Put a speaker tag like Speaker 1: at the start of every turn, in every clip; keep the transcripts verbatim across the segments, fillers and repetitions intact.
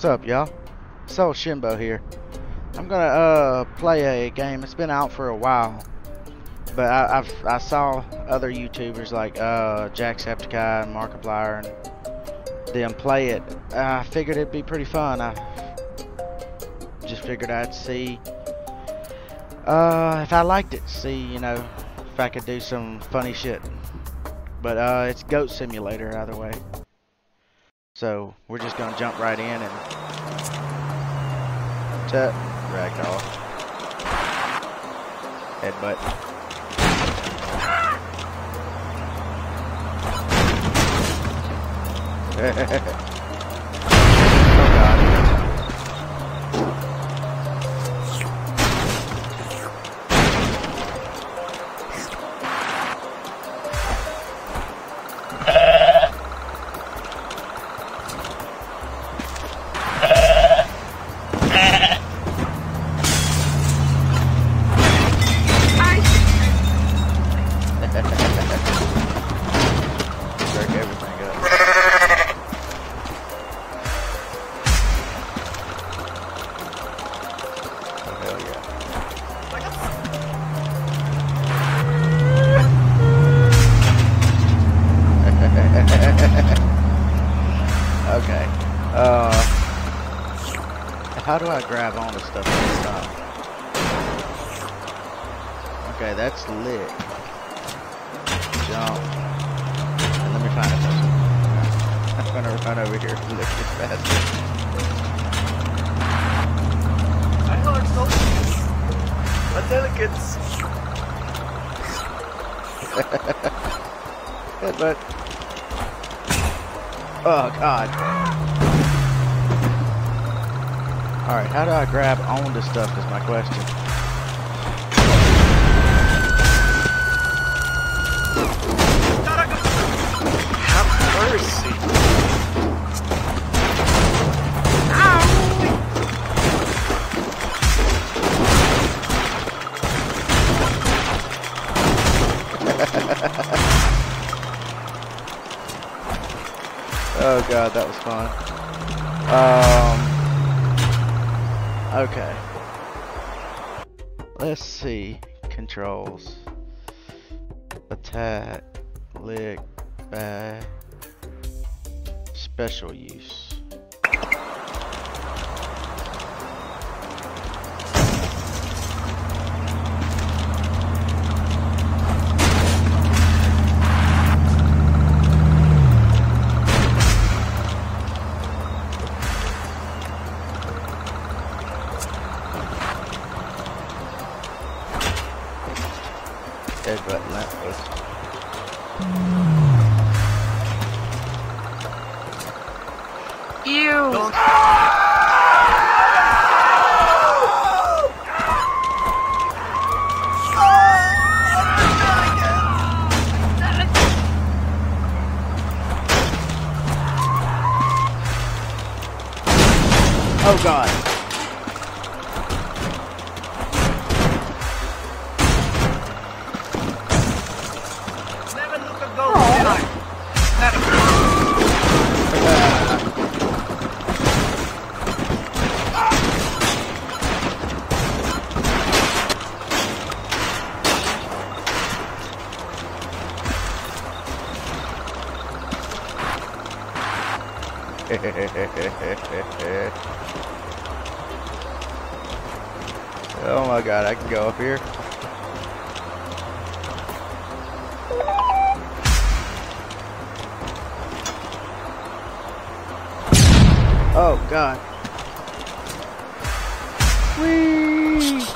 Speaker 1: What's up, y'all? Soul Shimbo here. I'm gonna uh play a game. It's been out for a while, but I, I've I saw other YouTubers like uh Jacksepticeye and Markiplier and them play it. I figured it'd be pretty fun. I just figured I'd see uh if I liked it. See, you know, if I could do some funny shit. But uh it's Goat Simulator either way. So we're just gonna jump right in and tap ragdoll. Headbutt. Oh god. Okay. Uh, how do I grab onto stuff this time? Okay, that's lit. Jump. And let me find a person. I'm gonna run over here and lift it faster.
Speaker 2: I know it's so but then it gets
Speaker 1: Headbutt. Oh god. Alright, how do I grab onto stuff is my question.
Speaker 2: have mercy.
Speaker 1: Oh god, that was fun. Um, okay. Let's see. Controls. Attack. Lick. Back. Special use. Headbutt lamppost.
Speaker 3: Ew!
Speaker 2: Don't.
Speaker 1: Oh god.
Speaker 2: Never look at those behind.
Speaker 1: Oh my god, I can go up here. Oh god. Whee!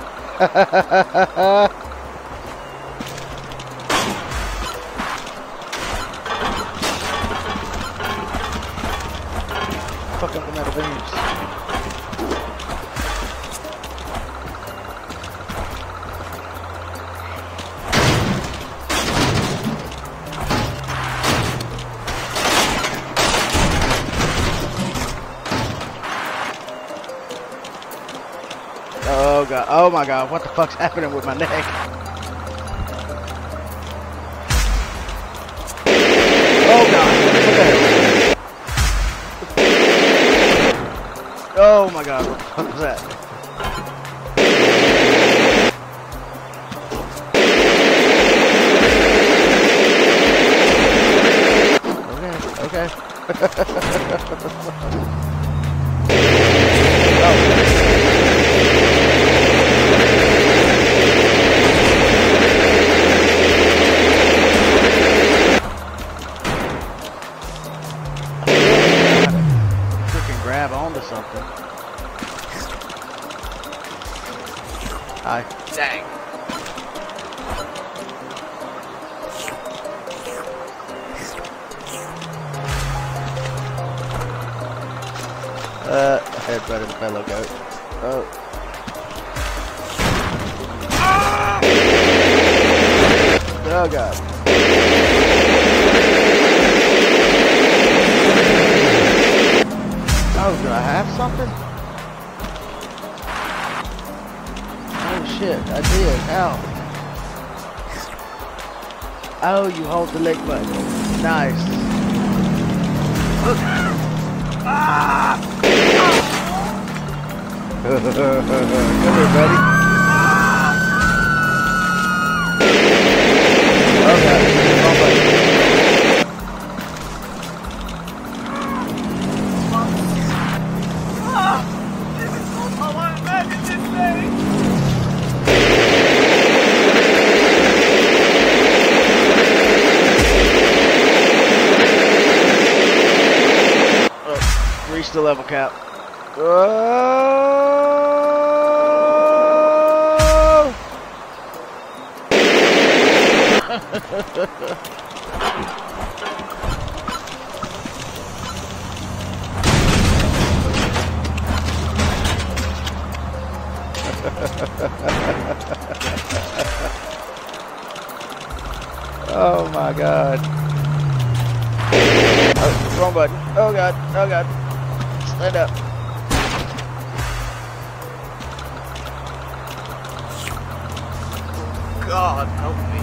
Speaker 1: Fuck up the metal beams. Oh god, oh my god, what the fuck's happening with my neck? Oh god, what the hell? Oh my god, what the fuck was that? Okay, oh. Freaking grab onto something. Hi.
Speaker 3: Dang.
Speaker 1: Uh, headbutted the fellow goat. Oh. Oh god. Oh, do I have something? Oh shit, I did. Ow. Oh, you hold the leg button. Nice.
Speaker 3: Ah!
Speaker 1: Come here, buddy. Oh god, wrong button.
Speaker 2: Ah! This is so I want to imagine this thing!
Speaker 1: Oh, reach the level cap. Oh! Oh my god. Oh, wrong button. Oh god. Oh god. Stand up.
Speaker 3: God, help me.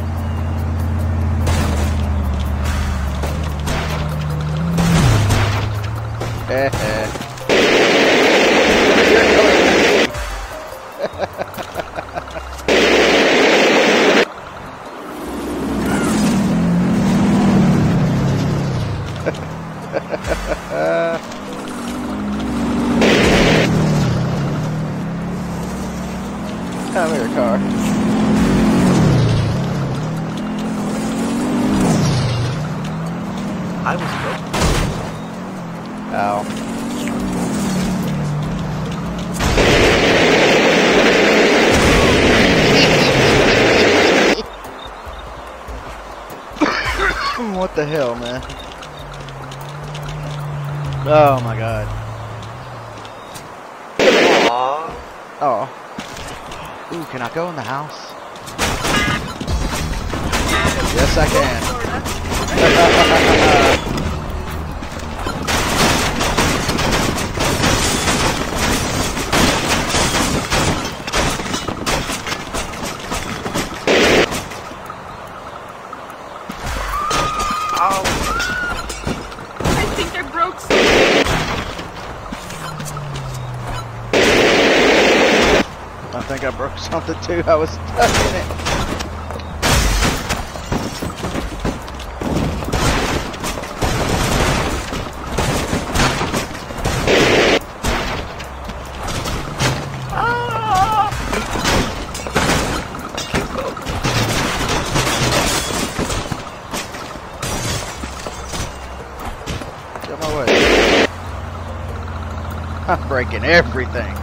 Speaker 1: Come here, car.
Speaker 3: I was broke.
Speaker 1: Ow. What the hell, man? Oh my god.
Speaker 3: Aww.
Speaker 1: Oh. Ooh, can I go in the house? Yes, I can.
Speaker 3: Ow.
Speaker 4: I think I broke something.
Speaker 1: I think I broke something too. I was touching it. Get my way. I'm breaking everything.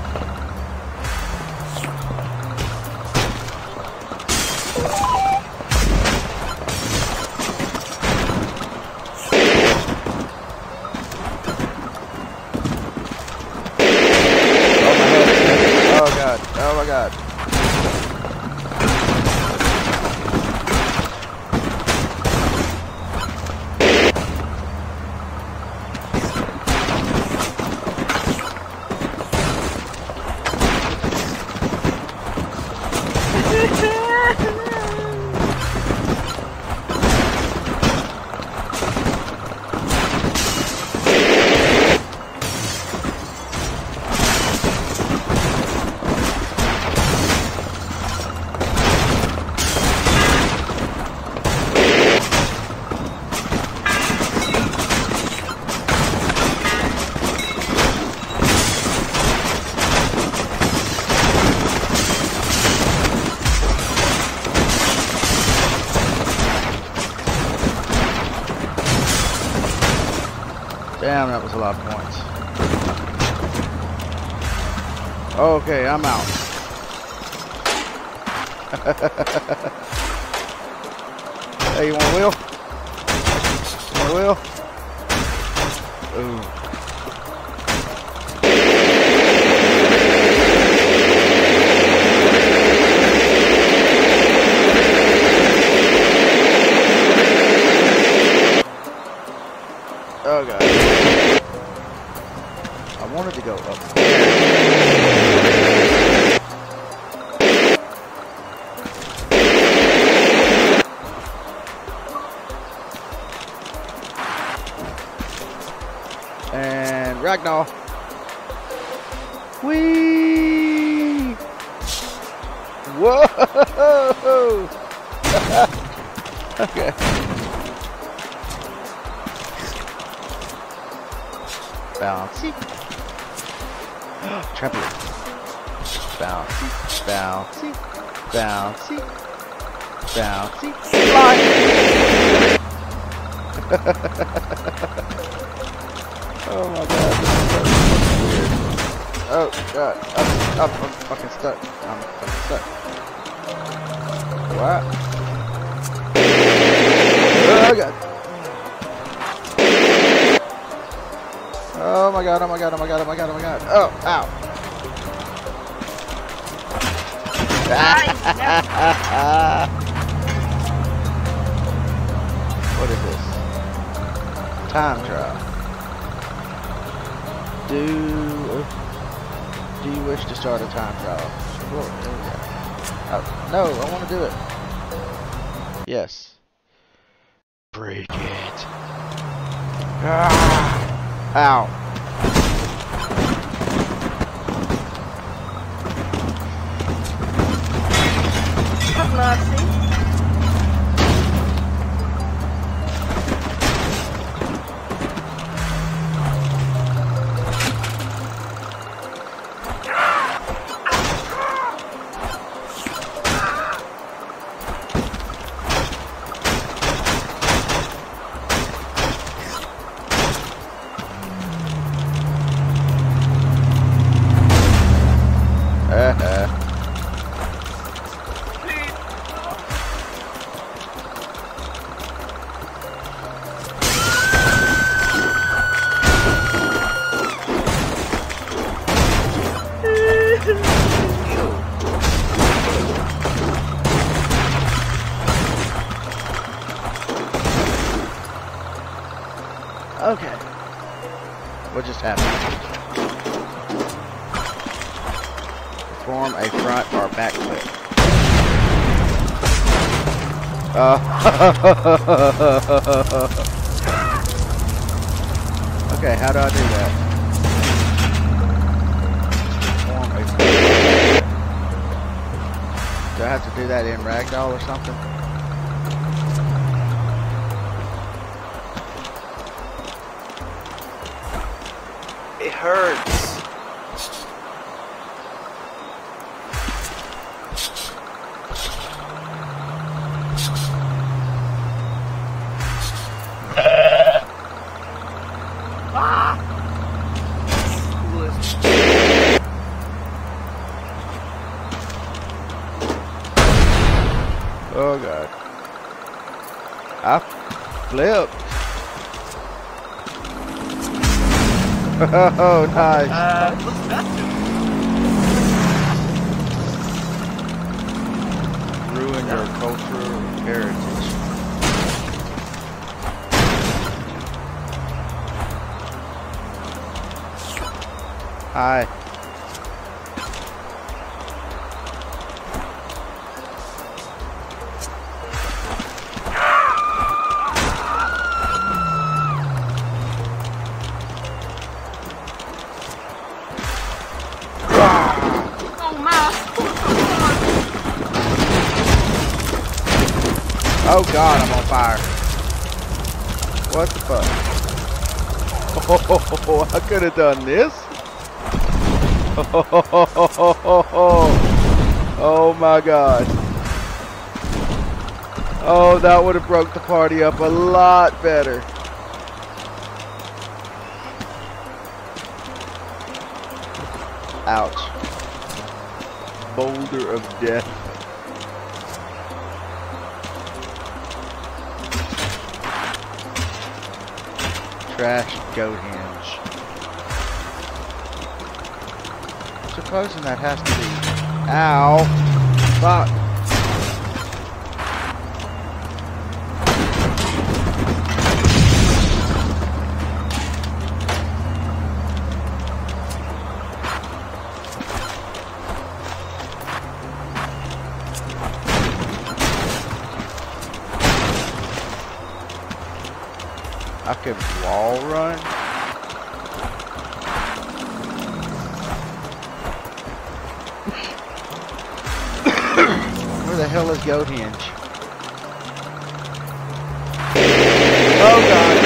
Speaker 1: Oh god, oh my god. Damn, that was a lot of points. Okay, I'm out. Hey, you want a wheel? You want a wheel? Ooh. Oh god. I wanted to go up there. And Ragdoll. Whee! Whoa! Okay. Bouncy. Trampoline. Bouncy. Bouncy. Bouncy. Bouncy. Slide. Oh my god. Oh god. I'm, I'm, I'm fucking stuck. I'm fucking stuck. What? Oh god. Oh my god, oh my god, oh my god, oh my god, oh my god. Oh, ow. What is this? Time trial. Do do you wish to start a time trial? Sure. Oh, no, I want to do it. Yes. Break it. Ah. Ow.
Speaker 4: Have mercy.
Speaker 1: Okay. What just happened? Perform a front or back flip. Uh, okay, how do I do that? Perform a flip. Do I have to do that in Ragdoll or something?
Speaker 3: It hurts.
Speaker 1: Oh god. I flipped. Oh, nice.
Speaker 2: Uh, what's that do?
Speaker 1: Ruin your cultural heritage. Hi. Oh god, I'm on fire. What the fuck? Oh, I could have done this. Oh my god. Oh, that would have broke the party up a lot better. Ouch. Boulder of death. Trash goat hinge. Supposing that has to be. Ow! Fuck! I could wall run. Where the hell is Goat Hinge? Oh god.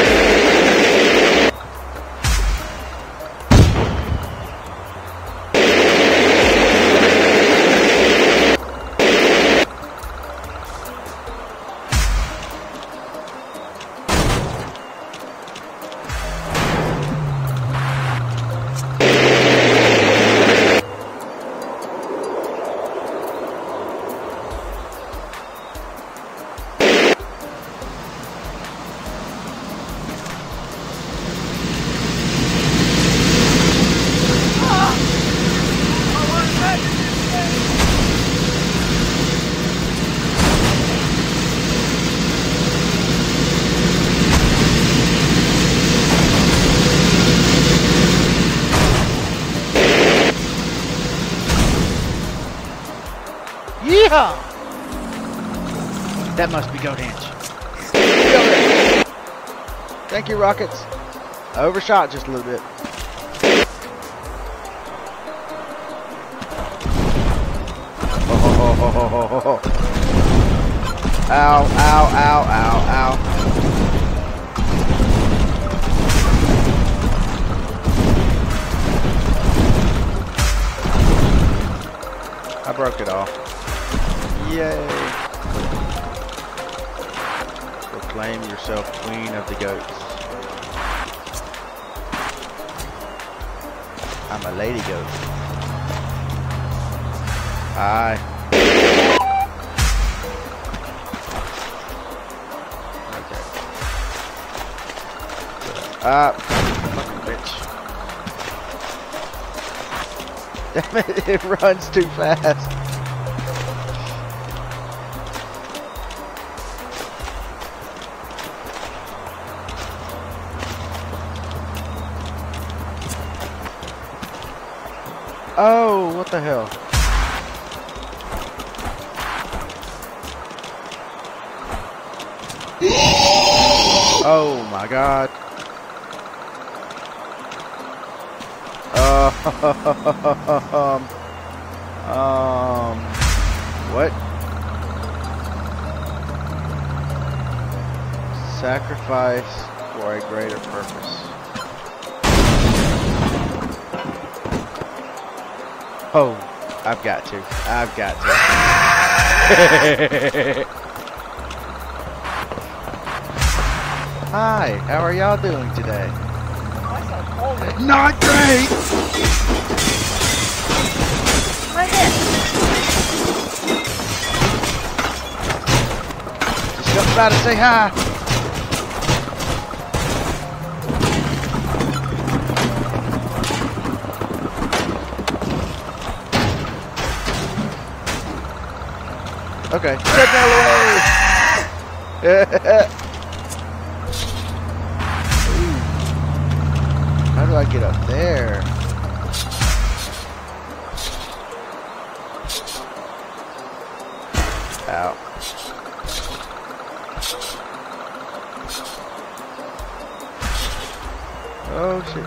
Speaker 1: Yeehaw! That must be Goat Hinge. Thank you, Rockets. I overshot just a little bit. Oh, oh, oh, oh, oh, oh. Ow, ow, ow, ow, ow. I broke it off. Yay! Proclaim yourself queen of the goats. I'm a lady goat. Hi. Okay. Ah, fucking bitch. Damn it, it runs too fast. Oh, what the hell? Oh my god. Uh, um, um, what? Sacrifice for a greater purpose. Oh, I've got to. I've got to. Hi, how are y'all doing today? Not great!
Speaker 4: My head.
Speaker 1: Just jumped by to say hi. Okay, treadmill away! Ooh. How do I get up there? Ow. Oh shit.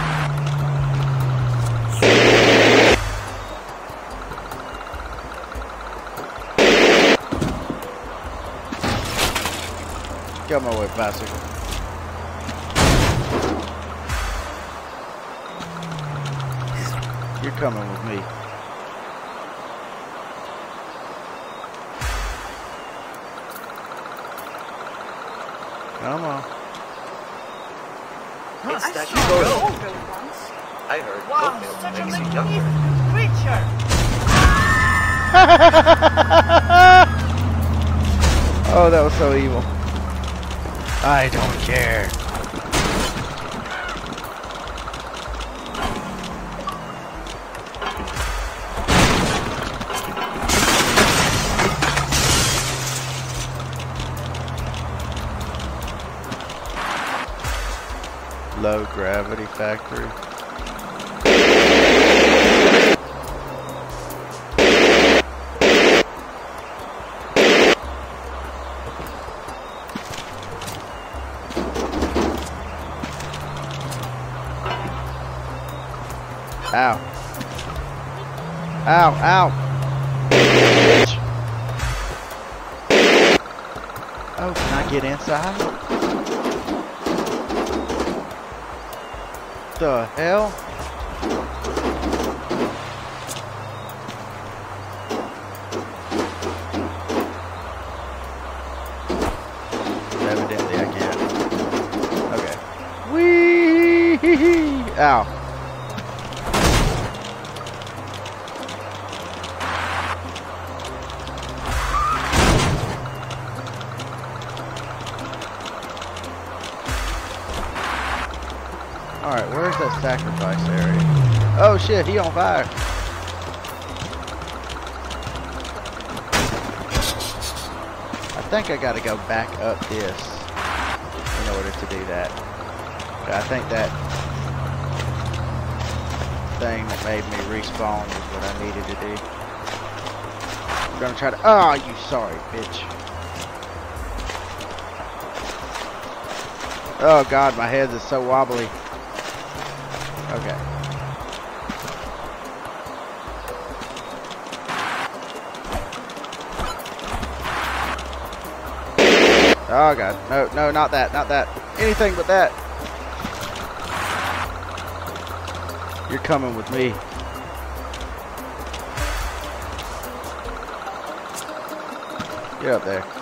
Speaker 1: Get out my way, bastard. You're coming with me. Come on.
Speaker 4: I
Speaker 3: It's that
Speaker 4: saw
Speaker 3: goat.
Speaker 4: a goat once.
Speaker 3: I heard
Speaker 4: Wow,
Speaker 3: goat milk
Speaker 4: such a
Speaker 3: makes you younger.
Speaker 4: magnificent creature.
Speaker 1: Oh, that was so evil. I don't care. Low gravity factory. Ow. Ow, ow. Bitch. Oh, can I get inside? The hell? Evidently I can't. Okay. Wee! Ow. Alright, where's that sacrifice area? Oh shit, he on fire. I think I gotta go back up this in order to do that. But I think that thing that made me respawn is what I needed to do. I'm gonna try to. Oh, you sorry, bitch. Oh god, my head is so wobbly. Okay. Oh god, no, no, not that, not that. Anything but that. You're coming with me. Get up there.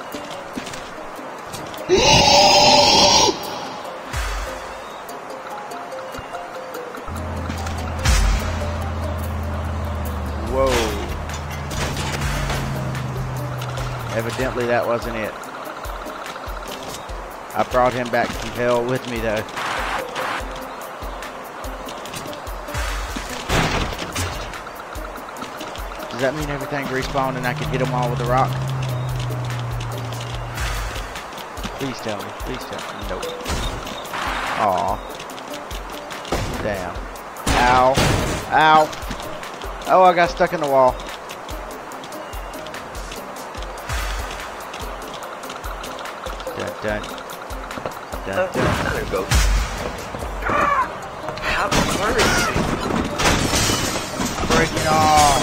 Speaker 1: Whoa. Evidently that wasn't it. I brought him back from hell with me though. Does that mean everything respawned and I can hit them all with a rock? Please tell me. Please tell me. Nope. Aw. Damn. Ow. Ow. Oh, I got stuck in the wall. Dun dun. Dun dun.
Speaker 3: Another goat. Have mercy.
Speaker 1: Break it off.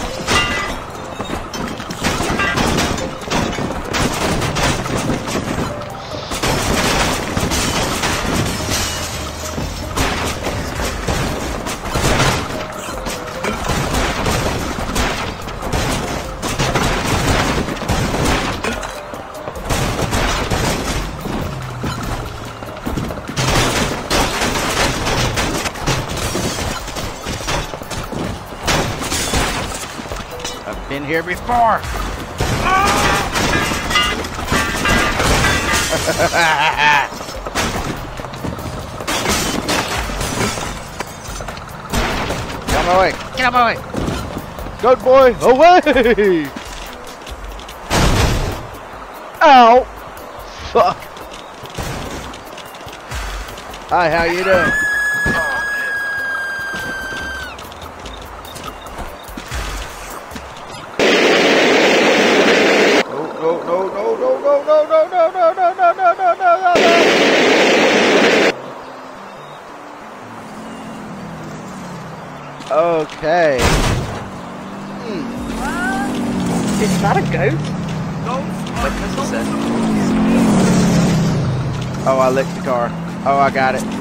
Speaker 1: Been here before. Get out of my way. Get out of my way. Good boy, away. Ow. Fuck. Hi, how you doing? Okay. Hmm.
Speaker 4: Is that a goat?
Speaker 3: What does it say?
Speaker 1: Oh, I licked the car. Oh, I got it.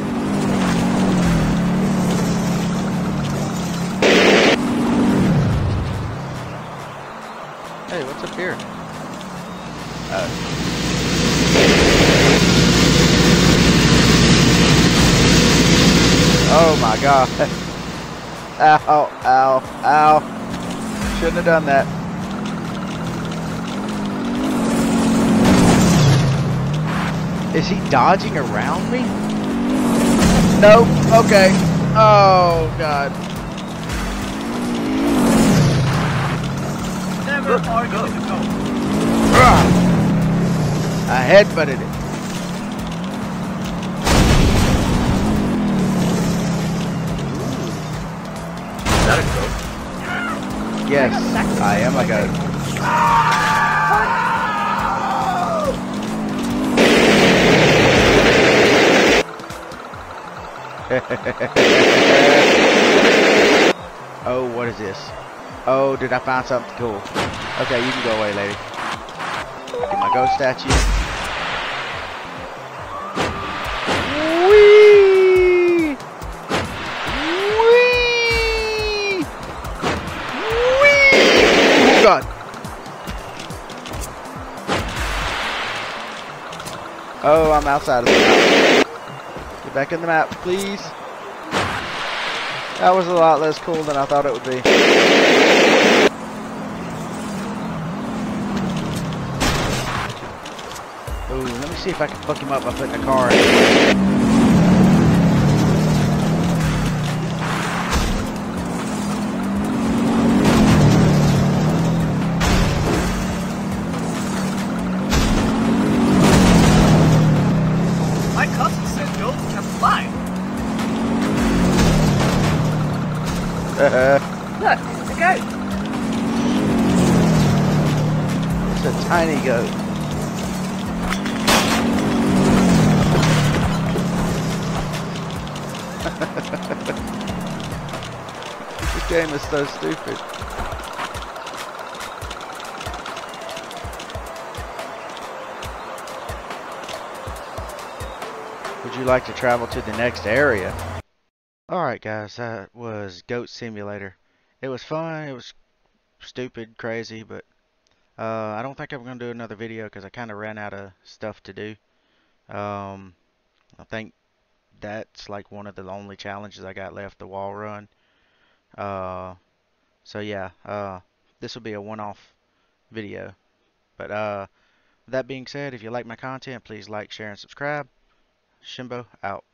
Speaker 1: Hey, what's up here? Uh. Oh my god. Ow, ow, ow. Shouldn't have done that. Is he dodging around me? Nope. Okay. Oh, God.
Speaker 2: Never argue with the ghost.
Speaker 1: I headbutted it.
Speaker 3: Is that a ghost?
Speaker 1: Yes, I am a ghost. Oh, what is this? Oh, did I find something cool? Okay, you can go away, lady. Get my ghost statue. Whee! Whee! Whee! Oh, God. Oh, I'm outside of the map. Get back in the map, please. That was a lot less cool than I thought it would be. Ooh, let me see if I can fuck him up by putting a car in.
Speaker 2: My cousin said ghosts can fly.
Speaker 3: Look, it's a goat.
Speaker 1: It's a tiny goat. This game is so stupid. Would you like to travel to the next area? Alright guys, that was Goat Simulator. It was fun, it was stupid, crazy, but uh, I don't think I'm going to do another video because I kind of ran out of stuff to do. Um, I think that's like one of the only challenges I got left, the wall run. Uh, so yeah, uh, this will be a one-off video. But uh, with that being said, if you like my content, please like, share, and subscribe. Shimbo out.